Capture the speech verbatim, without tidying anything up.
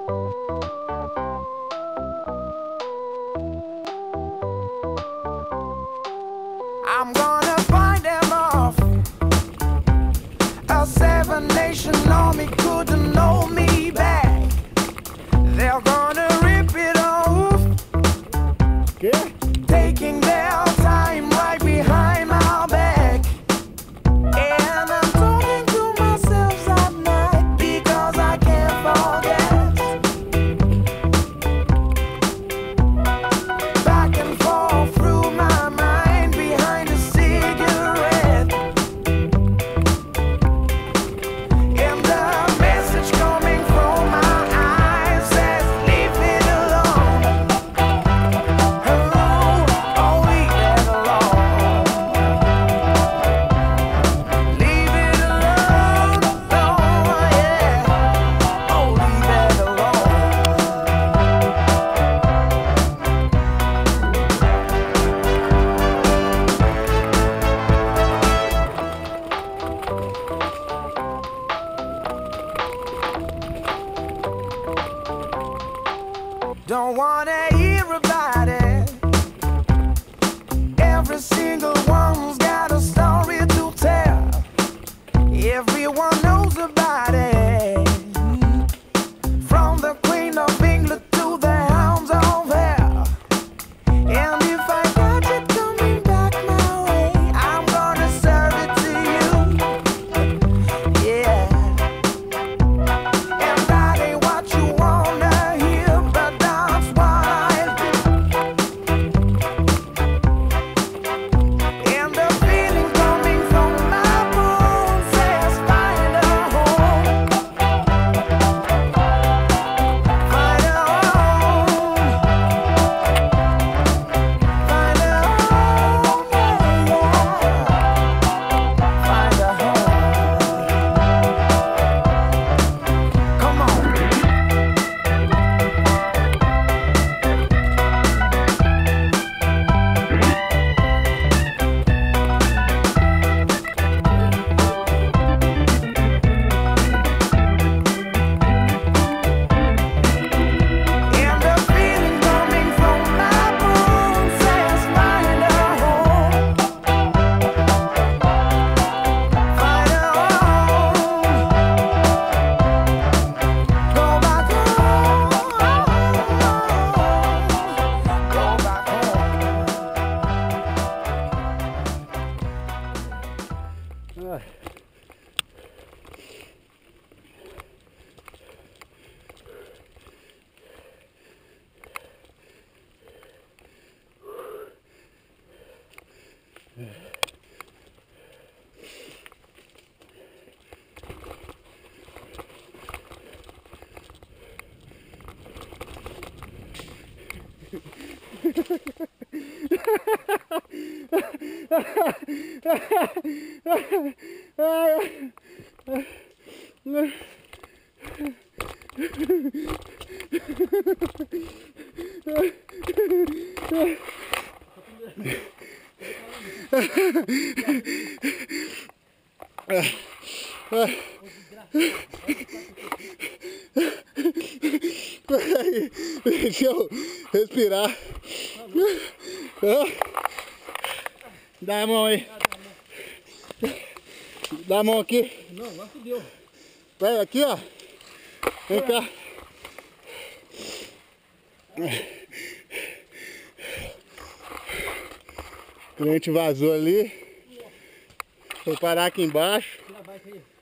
I'm gonna fight them off. A seven nation army couldn't hold me back. They're gonna rip it off. Yeah. Taking their time right behind my back. And I'm talking to myself at night because I can't forget. Back and forth through my mind behind a cigarette. And the message coming from my eyes says, leave it alone. Hello, oh, leave it alone. Leave it alone, oh yeah. Oh, leave it alone. Don't wanna hear about it. Every single one's got a story to tell. Everyone knows about it. From the Queen of England to the hounds of hell. And if I catch it coming back my way, I'm gonna serve it to you. Yeah. And that ain't what you wanna hear, but that's what I'll do. And the feeling coming from my bones says, find a home. Find a home. Find a home, yeah, yeah. Find a home. Come on. And the feeling coming from my bones says, find a home. Find a home. Go back home. Go back home. Ah. Peraí, deixa eu respirar. Dá a mão aí. Dá a mão aqui. Não, lá que deu. Vai aqui, ó. Vem cá. O cliente vazou ali. Foi parar aqui embaixo. Tira a bike aí.